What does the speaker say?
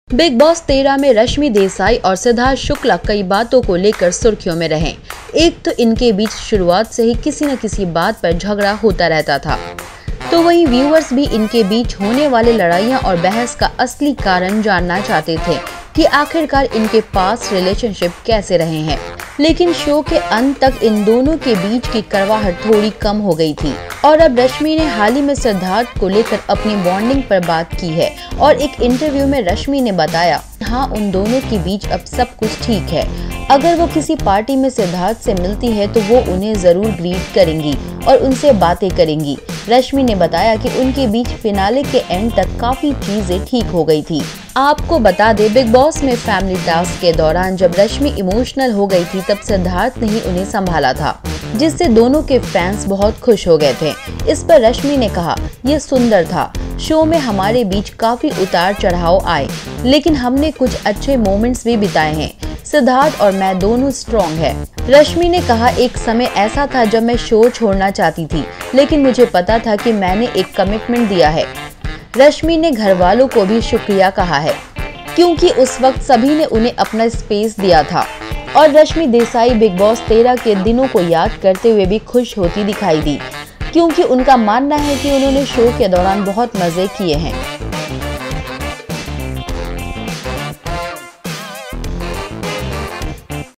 Big boss 13 में रश्मि देसाई और सिद्धार्थ शुक्ला कई बातों को लेकर सुर्खियों में रहे। एक तो इनके बीच शुरुआत से ही किसी न किसी बात पर झगड़ा होता रहता था, तो वहीं व्यूअर्स भी इनके बीच होने वाले लड़ाइयां और बहस का असली कारण जानना चाहते थे कि आखिरकार इनके पास रिलेशनशिप कैसे रहे हैं। लेकिन शो के अंत तक इन दोनों के बीच की कड़वाहट थोड़ी कम हो गई थी और अब रश्मि ने हाल ही में सिद्धार्थ को लेकर अपनी बॉन्डिंग पर बात की है और एक इंटरव्यू में रश्मि ने बताया, हाँ उन दोनों के बीच अब सब कुछ ठीक है। अगर वो किसी पार्टी में सिद्धार्थ से मिलती है तो वो उन्हें जरूर ग्रीट करेंगी और उनसे बातें करेंगी। रश्मि ने बताया कि उनके बीच फिनाले के एंड तक काफी चीजें ठीक हो गई थी। आपको बता दे, बिग बॉस में फैमिली टास्क के दौरान जब रश्मि इमोशनल हो गई थी तब सिद्धार्थ ने ही उन्हें संभाला था, जिससे दोनों के फैंस बहुत खुश हो गए थे। इस पर रश्मि ने कहा, ये सुंदर था। शो में हमारे बीच काफी उतार चढ़ाव आए, लेकिन हमने कुछ अच्छे मोमेंट्स भी बिताए हैं। सिद्धार्थ और मैं दोनों स्ट्रॉन्ग है। रश्मि ने कहा, एक समय ऐसा था जब मैं शो छोड़ना चाहती थी, लेकिन मुझे पता था कि मैंने एक कमिटमेंट दिया है। रश्मि ने घर वालों को भी शुक्रिया कहा है, क्योंकि उस वक्त सभी ने उन्हें अपना स्पेस दिया था। और रश्मि देसाई बिग बॉस 13 के दिनों को याद करते हुए भी खुश होती दिखाई दी, क्योंकि उनका मानना है कि उन्होंने शो के दौरान बहुत मजे किए हैं।